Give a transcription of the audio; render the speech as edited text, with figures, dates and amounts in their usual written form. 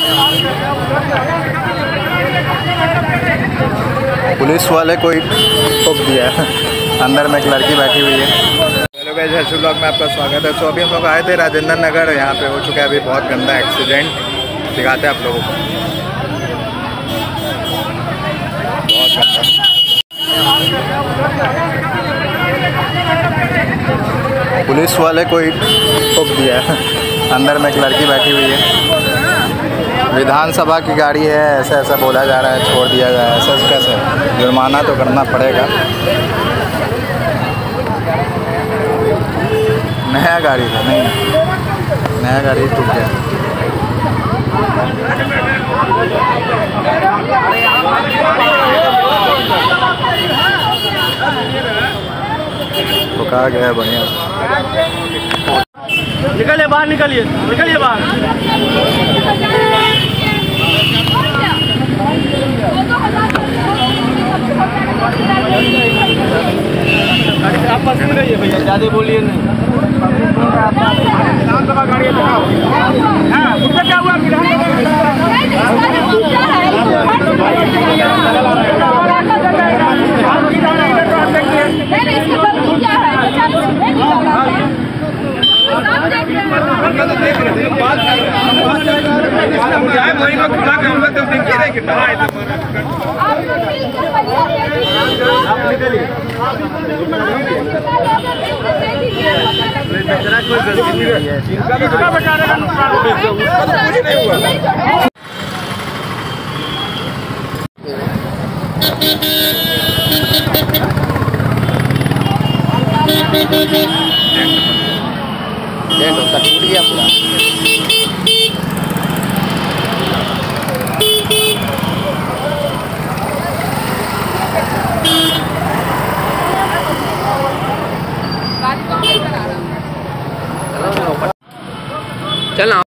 Police वाले को ठोक दिया है। अंदर में एक लड़की बैठी हुई है। हेलो गाइस, हर्षु ब्लॉग में आपका स्वागत है। तो अभी हम लोग आए थे राजेंद्र नगर, यहाँ पे हो चुका है अभी बहुत गंदा एक्सीडेंट। दिखाते हैं आप लोगों को। बहुत गंदा। पुलिस वाले को ठोक दिया है। अंदर में एक लड़की बैठी हुई है। विधानसभा की गाड़ी है, ऐसा ऐसा बोला जा रहा है, छोड़ दिया जाए। ऐसा कैसे? जुर्माना तो करना पड़ेगा। नया गाड़ी था, नहीं नया गाड़ी टूट गया। तो कहा गया है बढ़िया। निकलिए बाहर, निकलिए निकलिए बाहर। आप पसंद करिए भैया, ज़्यादा बोलिए नहीं। विधानसभा गाड़ी क्या हुआ? इनका बचाने का नुकसान कुछ नहीं हुआ। टूट गया पूरा। चल